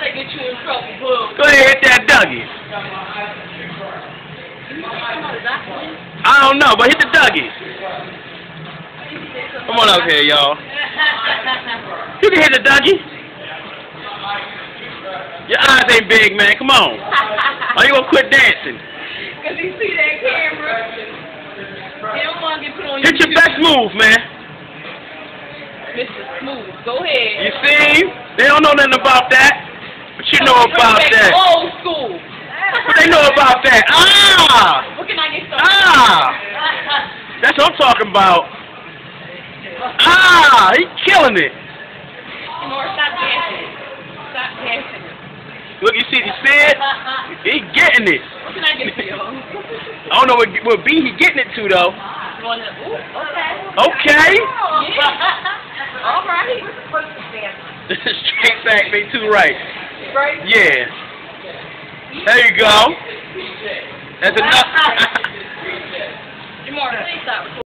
to get you in trouble, boo. Go ahead, hit that Dougie. I don't know, but hit the Dougie. Come on up here, y'all. You can hit the Dougie. Your eyes ain't big, man. Come on. Why you gonna quit dancing? Because you see that camera. You don't want to get put on Hit your best move, man. Mr. Smooth, go ahead. You see? They don't know nothing about that. But you know about that. Old school. But they know about that. Ah! What can I get started? Ah! That's what I'm talking about. Ah! He killing it. More, stop dancing. Stop dancing. Look, you see it? He getting it. What can I get for you? I don't know what beat he getting it to, though. You want to, okay. Okay. Yeah. All right. Straight back, they too right. Right? Yeah. There you go. That's enough. Jamar, please stop.